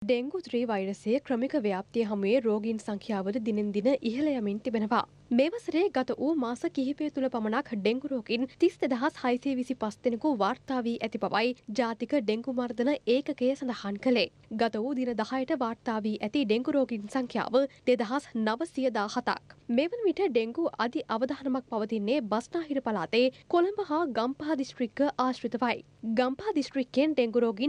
Dengue 3 වෛරසයේ ක්‍රමික ව්‍යාප්තිය හමුවේ රෝගීන් සංඛ්‍යාවද දිනෙන් දින ඉහළ යමින් තිබෙනවා. මේ වසරේ ගත වූ මාස කිහිපය තුළ පමණක් ඩෙංගු රෝගීන් 32625 දෙනෙකු වාර්තා වී ඇති බවයි ජාතික ඩෙංගු මර්ධන ඒකකය සඳහන් කළේ. ගත වූ දින 10ට වාර්තා වී ඇති ඩෙංගු රෝගීන් සංඛ්‍යාව 2917ක්. මේ වන විට ඩෙංගු අධි අවධානමක් පවතින්නේ බස්නාහිර පළාතේ කොළඹ හා ගම්පහ දිස්ත්‍රික්ක ආශ්‍රිතවයි. ගම්පහ දිස්ත්‍රික්කයෙන් ඩෙංගු රෝගීන්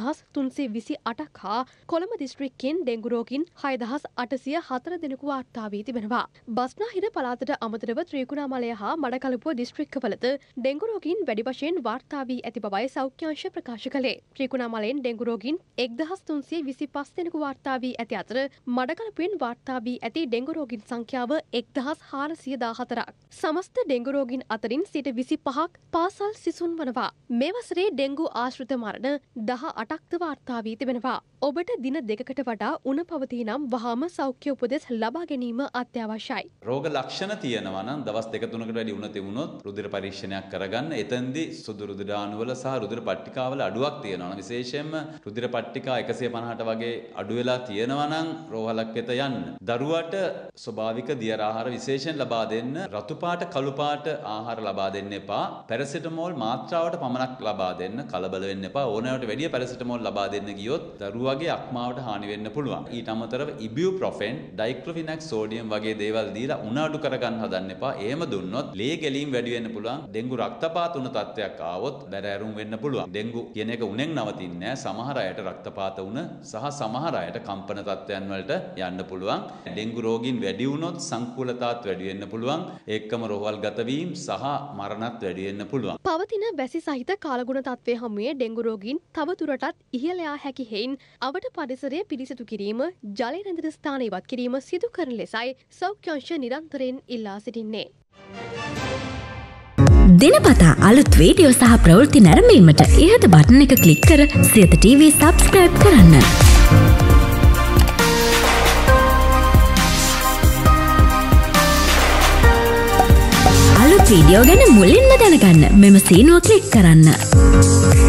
7328ක් හා කොළඹ දිස්ත්‍රික්කයෙන් ඩෙංගු රෝගීන් 6804 දෙනෙකු වාර්තා වී තිබෙනවා. බස්නාහිර පළාතට අමතරව ත්‍රිකුණාමලය හා මඩකලපුව දිස්ත්‍රික්කවලද ඩෙංගු රෝගීන් වැඩි වශයෙන් වාර්තා වී ඇති බවයි සෞඛ්‍ය අංශ ප්‍රකාශ කළේ. ත්‍රිකුණාමලයෙන් ඩෙංගු රෝගීන් 1325 දෙනෙකු වාර්තා වී ඇති අතර මඩකලපුවෙන් වාර්තා වී ඇති ඩෙංගු රෝගීන් සංඛ්‍යාව 1414ක්. සමස්ත ඩෙංගු රෝගීන් අතරින් 25ක් පාසල් සිසුන් වනවා. මේ වසරේ ඩෙංගු ආශ්‍රිත මරණ 18ක්ද වාර්තා වී තිබෙනවා. ඔබට දින දෙකකට වඩා උණ පවතී නම් වහාම සෞඛ්‍ය උපදෙස් ලබා ගැනීම අත්‍යවශ්‍යයි. රෝග ලක්ෂණ තියෙනවා නම් දවස් 2-3කට වැඩි උණ තිබුණොත් රුධිර පරීක්ෂණයක් කරගන්න. එතෙන්දී සුදු රුධිර අණුවල සහ රුධිර පට්ටිකාවල අඩුවක් තියෙනවා නම් විශේෂයෙන්ම රුධිර පට්ටිකා 150ට වගේ අඩු වෙලා තියෙනවා නම් රෝහලක් වෙත යන්න. දරුවට ස්වභාවික දියර ආහාර විශේෂයෙන් ලබා දෙන්න. රතු පාට කළු පාට ආහාර ලබා දෙන්න එපා. පැරසිටමෝල් මාත්‍රාවට පමණක් ලබා දෙන්න. කලබල වෙන්න එපා. ඕනෑමට වැඩිය පැරසිටමෝල් ලබා දෙන්න ගියොත් දරුවාගේ අක්මාවට හානි වෙන්න පුළුවන්. ඊට අමතරව ඉබියුප්‍රොෆෙන්, ඩයික්ලොෆිනැක් සෝඩියම් වගේ දේවල් දීලා උණ අඩු කරගන්න හදන්න එපා. එහෙම දුන්නොත් ලේ ගැලීම් වැඩි වෙන්න පුළුවන්. ඩෙංගු රක්තපාත උණ තත්ත්වයක් ආවොත් බැරෑරුම් වෙන්න පුළුවන්. ඩෙංගු කියන එක උණෙන් නවතින්නේ නැහැ. සමහර අයට රක්තපාත උණ සහ සමහර අයට කම්පන තත්ත්වයන් වලට යන්න පුළුවන්. ඩෙංගු රෝගීන් වැඩි වුණොත් සංකූලතාවත් වැඩි වෙන්න පුළුවන්. ඒකම රෝහල් ගත වීම සහ මරණත් වැඩි වෙන්න පුළුවන්. පවතින වැසි සහිත කාලගුණ තත්ත්වයේ හමුවේ ඩෙංගු රෝගීන් තව දුරටත් ඉහළ යා හැකි හේයින් අවට පරිසරය පිරිසිදු කිරීම, ජලය රැඳෙන ස්ථාන ඉවත් කිරීම සිදු කරන ලෙසයි සෞඛ්‍ය අංශ නිරන්තරයෙන් ඉල්ලා සිටින්නේ. දිනපතා අලුත් වීඩියෝ සහ ප්‍රවෘත්ති නැරඹීමට ඉහත බටන් එක ක්ලික් කර සියත TV subscribe කරන්න. අලුත් වීඩියෝ ගැන මුලින්ම දැනගන්න මෙම සීනුව ක්ලික් කරන්න.